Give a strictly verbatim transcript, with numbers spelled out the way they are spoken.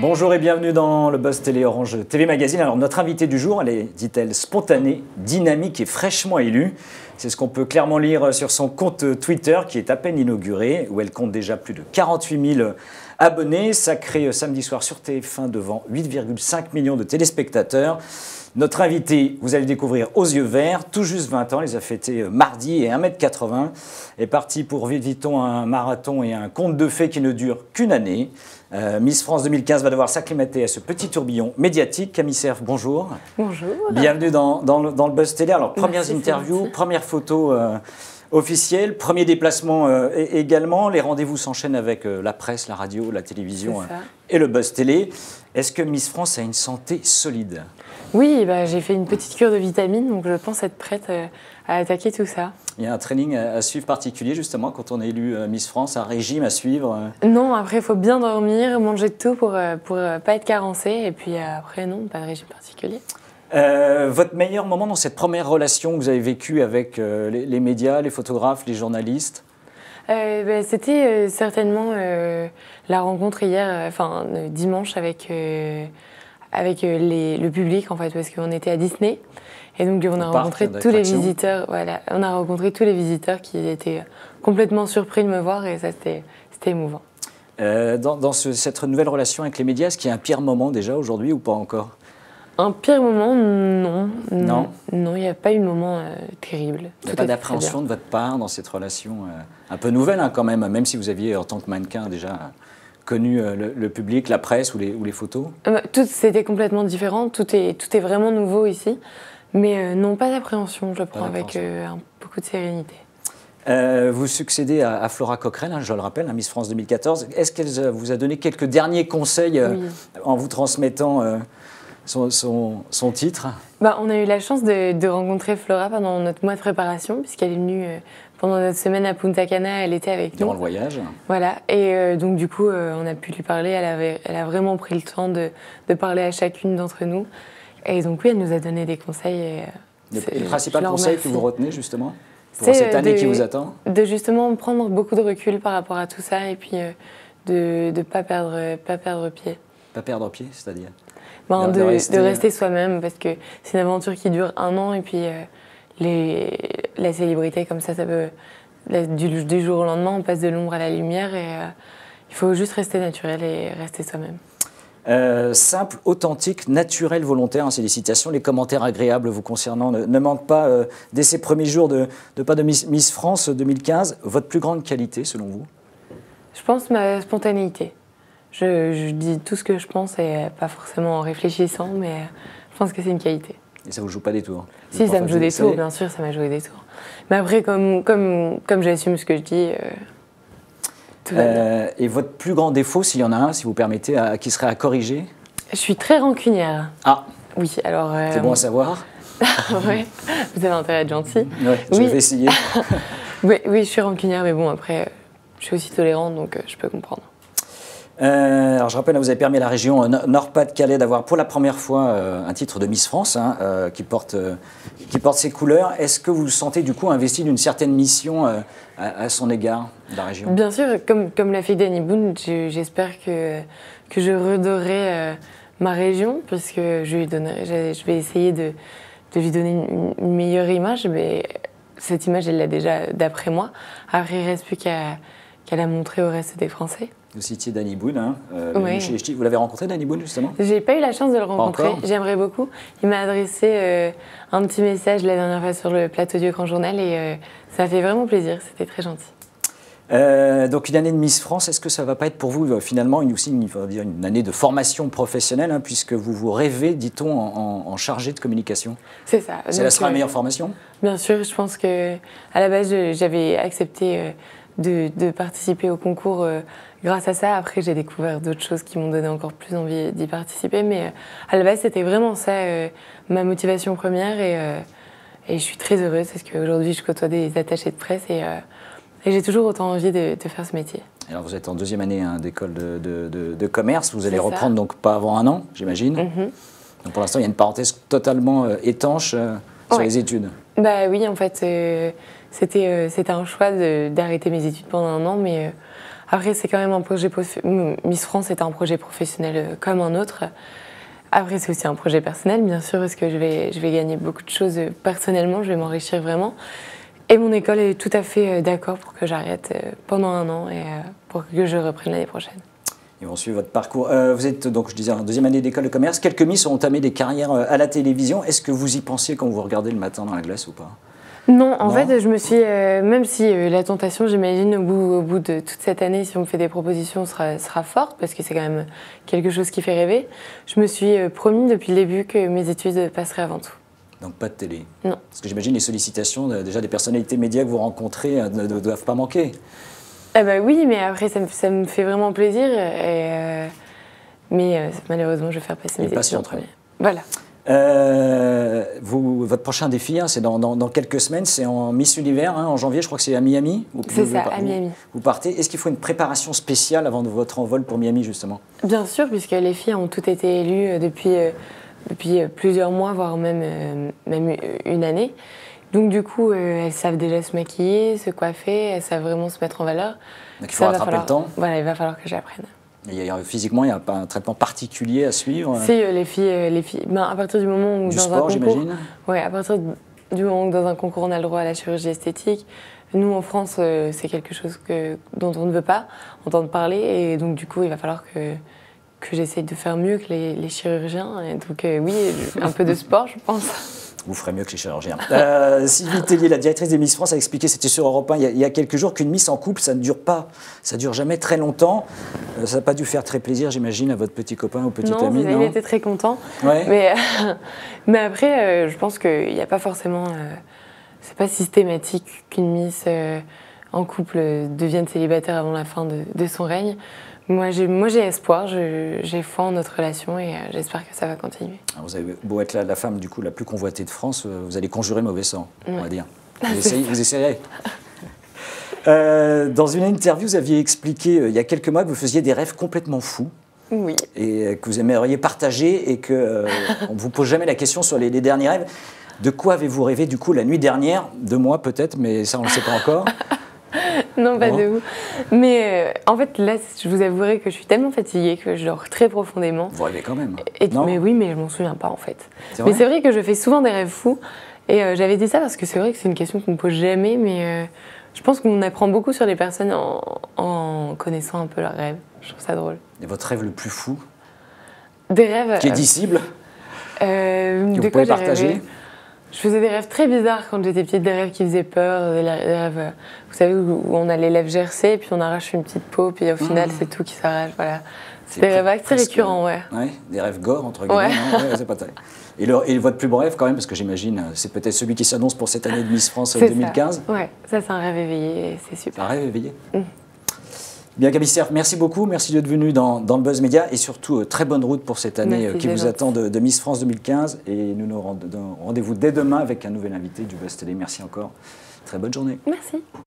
Bonjour et bienvenue dans le Buzz Télé Orange T V Magazine. Alors notre invitée du jour, elle est, dit-elle, spontanée, dynamique et fraîchement élue. C'est ce qu'on peut clairement lire sur son compte Twitter qui est à peine inauguré, où elle compte déjà plus de quarante-huit mille abonnés, sacré samedi soir sur T F un devant huit virgule cinq millions de téléspectateurs. Notre invitée, vous allez le découvrir aux yeux verts, tout juste vingt ans, les a fêtés mardi et un mètre quatre-vingts, est parti pour vite vite-on un marathon et un conte de fées qui ne dure qu'une année. Euh, Miss France deux mille quinze va devoir s'acclimater à ce petit tourbillon médiatique. Camille Cerf, bonjour. Bonjour. Bienvenue dans, dans, le, dans le Buzz Télé. Alors, premières Merci, interviews, première photo euh, officielle, premier déplacement euh, également. Les rendez-vous s'enchaînent avec euh, la presse, la radio, la télévision euh, et le Buzz Télé. Est-ce que Miss France a une santé solide ? Oui, bah, j'ai fait une petite cure de vitamines, donc je pense être prête euh, à attaquer tout ça. Il y a un training à suivre particulier justement quand on est élu Miss France, un régime à suivre? Non, après il faut bien dormir, manger de tout pour ne pour, euh, pas être carencé, et puis euh, après non, pas de régime particulier. Euh, votre meilleur moment dans cette première relation que vous avez vécue avec euh, les, les médias, les photographes, les journalistes? euh, bah, C'était euh, certainement euh, la rencontre hier, enfin euh, dimanche avec, euh, avec euh, les, le public en fait, parce qu'on était à Disney. Et donc on a rencontré tous les visiteurs, voilà, on a rencontré tous les visiteurs qui étaient complètement surpris de me voir et ça c'était émouvant. Euh, dans dans ce, cette nouvelle relation avec les médias, est-ce qu'il y a un pire moment déjà aujourd'hui ou pas encore? Un pire moment, non. Non, non, il n'y a pas eu de moment euh, terrible. Il n'y a pas d'appréhension de votre part dans cette relation euh, un peu nouvelle hein, quand même, même si vous aviez en tant que mannequin déjà connu euh, le, le public, la presse ou les, ou les photos? euh, Tout c'était complètement différent, tout est, tout est vraiment nouveau ici. Mais euh, non, pas d'appréhension, je le prends avec euh, un, beaucoup de sérénité. Euh, vous succédez à, à Flora Coquerel, hein, je le rappelle, hein, Miss France deux mille quatorze. Est-ce qu'elle vous a donné quelques derniers conseils euh, oui. en vous transmettant euh, son, son, son titre? Bah, on a eu la chance de, de rencontrer Flora pendant notre mois de préparation, puisqu'elle est venue euh, pendant notre semaine à Punta Cana, elle était avec nous. Durant le voyage. Voilà, et euh, donc du coup, euh, on a pu lui parler, elle, avait, elle a vraiment pris le temps de, de parler à chacune d'entre nous. Et donc oui, elle nous a donné des conseils. Et, le, et le principal conseil que vous retenez justement pour cette année de, qui vous attend? De justement prendre beaucoup de recul par rapport à tout ça et puis euh, de ne pas perdre, pas perdre pied. Pas perdre pied, c'est-à-dire ben, de, de rester, de rester soi-même parce que c'est une aventure qui dure un an et puis euh, les, la célébrité comme ça, ça peut, du, du jour au lendemain, on passe de l'ombre à la lumière et euh, il faut juste rester naturel et rester soi-même. Euh, simple, authentique, naturel, volontaire, hein, c'est des citations. Les commentaires agréables vous concernant ne, ne manquent pas euh, dès ces premiers jours de, de pas de Miss, Miss France deux mille quinze. Votre plus grande qualité, selon vous? Je pense ma spontanéité. Je, je dis tout ce que je pense et pas forcément en réfléchissant, mais je pense que c'est une qualité. Et ça vous joue pas des tours? Si, ça me joue des tours, bien sûr, ça m'a joué des tours. Mais après, comme, comme, comme j'assume ce que je dis... Euh, Euh, et votre plus grand défaut, s'il y en a un, si vous permettez, à, qui serait à corriger? Je suis très rancunière. Ah. Oui, alors... Euh, c'est bon à savoir. Oui, vous avez intérêt à être gentil. Ouais, je oui. vais essayer. oui, oui, je suis rancunière, mais bon, après, je suis aussi tolérante, donc euh, je peux comprendre. Euh, alors je rappelle, vous avez permis à la région euh, Nord-Pas-de-Calais d'avoir pour la première fois euh, un titre de Miss France hein, euh, qui, porte, euh, qui porte ses couleurs. Est-ce que vous vous sentez du coup investi d'une certaine mission euh, à, à son égard de la région? Bien sûr, comme, comme l'a fait Danny Boone, j'espère que, que je redorerai euh, ma région, puisque je, lui donnerai, je, je vais essayer de, de lui donner une, une meilleure image, mais cette image, elle l'a déjà d'après moi. Après, il ne reste plus qu'à qu'à la montrer au reste des Français. Vous citiez Danny Boone, hein, euh, oui. chez, vous l'avez rencontré Danny Boone justement? J'ai pas eu la chance de le rencontrer, j'aimerais beaucoup. Il m'a adressé euh, un petit message la dernière fois sur le plateau du Grand Journal et euh, ça fait vraiment plaisir, c'était très gentil. Euh, donc une année de Miss France, est-ce que ça ne va pas être pour vous finalement une, aussi une, une année de formation professionnelle hein, puisque vous vous rêvez, dit-on, en, en chargé de communication? C'est ça. Ça sera la meilleure formation? Bien sûr, je pense qu'à la base j'avais accepté euh, de, de participer au concours euh, grâce à ça. Après j'ai découvert d'autres choses qui m'ont donné encore plus envie d'y participer, mais euh, à la base c'était vraiment ça euh, ma motivation première et, euh, et je suis très heureuse parce qu'aujourd'hui je côtoie des attachés de presse et euh, Et j'ai toujours autant envie de, de faire ce métier. Alors vous êtes en deuxième année hein, d'école de, de, de, de commerce, vous allez reprendre donc pas avant un an, j'imagine. Mm-hmm. Donc pour l'instant, il y a une parenthèse totalement euh, étanche euh, sur ouais. les études. Bah oui, en fait, euh, c'était euh, c'était un choix d'arrêter mes études pendant un an, mais euh, Après, c'est quand même un projet... Miss France est un projet professionnel comme un autre. Après, c'est aussi un projet personnel, bien sûr, parce que je vais, je vais gagner beaucoup de choses personnellement, je vais m'enrichir vraiment. Et mon école est tout à fait d'accord pour que j'arrête pendant un an et pour que je reprenne l'année prochaine. Ils vont suivre votre parcours. Euh, vous êtes donc, je disais, en deuxième année d'école de commerce. Quelques Miss ont entamé des carrières à la télévision. Est-ce que vous y pensiez quand vous regardez le matin dans la glace ou pas? Non, en non. fait, je me suis, euh, même si euh, la tentation, j'imagine, au bout, au bout de toute cette année, si on me fait des propositions, sera, sera forte, parce que c'est quand même quelque chose qui fait rêver, je me suis euh, promis depuis le début que mes études passeraient avant tout. Donc pas de télé? Non. Parce que j'imagine les sollicitations, déjà des personnalités médias que vous rencontrez ne, ne doivent pas manquer. Eh ben oui, mais après, ça me, ça me fait vraiment plaisir. Et, euh, mais euh, malheureusement, je vais faire passer mes études en premier. Voilà. Euh, vous, votre prochain défi, hein, c'est dans, dans, dans quelques semaines, c'est en Miss Univers, hein, en janvier, je crois que c'est à Miami. C'est ça, à Miami. Vous partez. Est-ce qu'il faut une préparation spéciale avant de votre envol pour Miami, justement? Bien sûr, puisque les filles ont toutes été élues depuis, euh, depuis plusieurs mois, voire même, euh, même une année. Donc du coup, euh, elles savent déjà se maquiller, se coiffer, elles savent vraiment se mettre en valeur. Donc il faut rattraper falloir, le temps. Voilà, il va falloir que j'apprenne. Il y a, physiquement, il n'y a pas un traitement particulier à suivre? Si, euh, les filles, euh, les filles ben, à partir du moment où du dans sport, un concours, j'imagine. Ouais, à partir du moment où dans un concours on a le droit à la chirurgie esthétique, nous en France, euh, c'est quelque chose que, dont on ne veut pas entendre parler, et donc du coup, il va falloir que, que j'essaye de faire mieux que les, les chirurgiens. Et donc euh, oui, un peu de sport, je pense. Vous ferez mieux que les chirurgiens. Euh, Sylvie Tellier, la directrice des Miss France, a expliqué, c'était sur Europe un il y a, il y a quelques jours, qu'une Miss en couple, ça ne dure pas, ça ne dure jamais très longtemps. Euh, ça n'a pas dû faire très plaisir, j'imagine, à votre petit copain ou petite non, amie, non, non? il était très content. Ouais. Mais, euh, mais après, euh, je pense qu'il n'y a pas forcément... Euh, c'est pas systématique qu'une Miss euh, en couple devienne célibataire avant la fin de, de son règne. Moi, j'ai, moi, j'ai espoir, je, j'ai foi en notre relation et euh, j'espère que ça va continuer. Alors vous avez beau être la, la femme du coup la plus convoitée de France, euh, vous allez conjurer mauvais sang, ouais. on va dire. Vous, essayez, vous essayerez. euh, dans une interview, vous aviez expliqué euh, il y a quelques mois que vous faisiez des rêves complètement fous. Oui. Et euh, que vous aimeriez partager et qu'on euh, ne vous pose jamais la question sur les, les derniers rêves. De quoi avez-vous rêvé du coup la nuit dernière? De moi peut-être, mais ça on ne le sait pas encore. Non, pas bon. de vous. Mais euh, en fait, là, je vous avouerai que je suis tellement fatiguée que je dors très profondément. Vous rêvez quand même. Et, non mais oui, mais je m'en souviens pas en fait. C'est mais vrai c'est vrai que je fais souvent des rêves fous. Et euh, j'avais dit ça parce que c'est vrai que c'est une question qu'on me pose jamais, mais euh, je pense qu'on apprend beaucoup sur les personnes en, en connaissant un peu leurs rêves. Je trouve ça drôle. Et votre rêve le plus fou? Des rêves. Qui est dissible? euh, Que De vous quoi pouvez partager rêvé? Je faisais des rêves très bizarres quand j'étais petite, des rêves qui faisaient peur, des rêves, vous savez, où on a les lèvres gercées, et puis on arrache une petite peau, puis au final, mmh. c'est tout qui s'arrache, voilà. C'est des rêves très récurrents, ouais. Ouais. Des rêves gore, entre guillemets. Ouais. Ouais, c'est pas très... et, le, et votre plus beau rêve, quand même, parce que j'imagine, c'est peut-être celui qui s'annonce pour cette année de Miss France deux mille quinze. Ça. Ouais, ça c'est un rêve éveillé, c'est super. Un rêve éveillé. Mmh. Bien, Gaby Cerf, merci beaucoup, merci d'être venue dans, dans le Buzz Média et surtout euh, très bonne route pour cette année merci, euh, qui vous attend de, de Miss France deux mille quinze et nous nous rendons rendez-vous dès demain avec un nouvel invité du Buzz Télé. Merci encore, très bonne journée. Merci.